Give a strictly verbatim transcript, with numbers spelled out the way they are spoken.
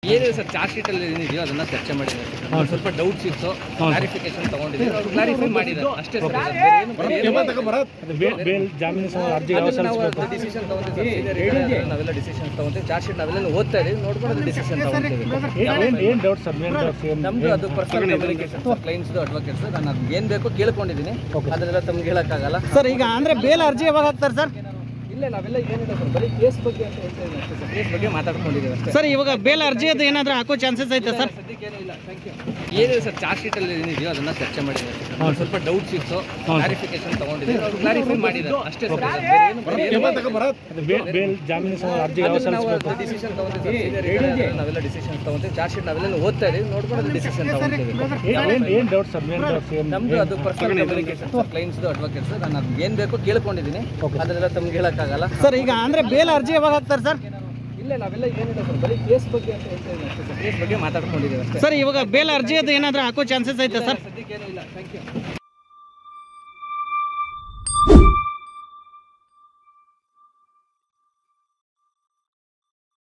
ಏನಿದೆ sir charge sheet ಅಲ್ಲಿ ಏನಿದೆಯೋ ಅದನ್ನ ಚರ್ಚೆ ಮಾಡಿದ್ದಾರೆ. ಸ್ವಲ್ಪ ಡೌಟ್ಸ್ ಇತ್ತು, ಕ್ಲಾರಿಫಿಕೇಶನ್ ತಗೊಂಡಿದ್ದೀವಿ, ಅವರು ಕ್ಲಾರಿಫೈ ಮಾಡಿದ್ದಾರೆ ಅಷ್ಟೇ ಸರ್. ಡಿಸಿಷನ್ ತಗೊಂಡಿದ್ದೀವಿ, ನಾವೆಲ್ಲ ಡಿಸಿಷನ್ ತಗೊಂತೀವಿ. ಚಾರ್ಜ್ ಶೀಟ್ ನಾವೆಲ್ಲ ಓದ್ತಾ ಇದೀವಿ, ನೋಡ್ಕೊಂಡು ಡಿಸಿಷನ್ ತಗೊಂತೀವಿ. ನಮ್ದು ಅದು ಪರ್ಸನಲ್ ಕಮ್ಯುನಿಕೇಶನ್ ಕ್ಲೈಂಟ್ಸ್ ಅಡ್ವೊಕೇಟ್ಸ್, ನಾನು ಅದು ಏನ್ ಬೇಕೋ ಕೇಳ್ಕೊಂಡಿದ್ದೀನಿ, ಅದನ್ನೆಲ್ಲ ತಮ್ಗೆ ಹೇಳಕ್ಕಾಗಲ್ಲ ಸರ್. ಈಗ ಅಂದ್ರೆ ಬೇಲ್ ಅರ್ಜಿ ಯಾವಾಗ ಹಾಕ್ತಾರೆ ಸರ್? ಇಲ್ಲ, ನಾವೆಲ್ಲ ಏನಿಲ್ಲ ಸರ್, ಬರೀ ಕೇಸ್ ಬಗ್ಗೆ ಅಂತ ಹೇಳ್ತಾ ಇದ್ದೀವಿ ಅಷ್ಟೇ ಸರ್. ಕೇಸ್ ಬಗ್ಗೆ ಮಾತಾಡ್ಕೊಂಡಿದ್ದೀವಿ ಅಷ್ಟೇ ಸರ್. ಇವಾಗ ಬೇಲ್ ಅರ್ಜಿ ಅದು ಏನಾದರೂ ಹಾಕೋ ಚಾನ್ಸಸ್ ಐತೆ ಸರ್? ಸದ್ಯಕ್ಕೇನಿಲ್ಲ. Thank you. ಏನಿದೆ ಸರ್ ಚಾರ್ಜ್ ಶೀಟ್ ಅಲ್ಲಿ ಏನಿದೆಯೋ ಅದನ್ನ ಚರ್ಚೆ ಮಾಡಿದ್ದಾರೆ. ಸ್ವಲ್ಪ ಡೌಟ್ಸ್ ಇತ್ತು, ಕ್ಲಾರಿಫಿಕೇಶನ್ ತಗೊಂಡಿದ್ದೀವಿ, ಅವರು ಕ್ಲಾರಿಫೈ ಮಾಡಿದ್ದಾರೆ ಅಷ್ಟೇ ಸರ್. ಡಿಸಿಷನ್ ತಗೊಂಡಿದ್ದೀವಿ, ನಾವೆಲ್ಲ ಡಿಸಿಷನ್ ತಗೊಂತೀವಿ. ಚಾರ್ಜ್ ಶೀಟ್ ನಾವೆಲ್ಲ ಓದ್ತಾ ಇದೀವಿ, ನೋಡ್ಕೊಂಡು ಡಿಸಿಷನ್ ತಗೊಂತೀವಿ. ನಮ್ದು ಅದು ಪರ್ಸನಲ್ ಕಮ್ಯುನಿಕೇಶನ್ ಕ್ಲೈಂಟ್ಸ್ ಅಡ್ವೊಕೇಟ್ಸ್, ನಾನು ಅದು ಏನ್ ಬೇಕೋ ಕೇಳ್ಕೊಂಡಿದ್ದೀನಿ, ಅದನ್ನೆಲ್ಲ ತಮ್ಗೆ ಹೇಳಕ್ಕಾಗಲ್ಲ ಸರ್. ಈಗ ಅಂದ್ರೆ ಬೇಲ್ ಅರ್ಜಿ ಯಾವಾಗ ಹಾಕ್ತಾರೆ ಸರ್? ಇಲ್ಲ, ನಾವೆಲ್ಲ ಏನಿಲ್ಲ ಸರ್, ಬರೀ ಕೇಸ್ ಬಗ್ಗೆ ಅಂತ ಹೇಳ್ತಾ ಇದ್ದೀವಿ ಅಷ್ಟೇ ಸರ್. ಕೇಸ್ ಬಗ್ಗೆ ಮಾತಾಡ್ಕೊಂಡಿದ್ದೀವಿ ಅಷ್ಟೇ ಸರ್. ಇವಾಗ ಬೇಲ್ ಅರ್ಜಿ ಅದು ಏನಾದರೂ ಹಾಕೋ ಚಾನ್ಸಸ್ ಐತೆ ಸರ್? ಸದ್ಯಕ್ಕೇನಿಲ್ಲ. Thank you.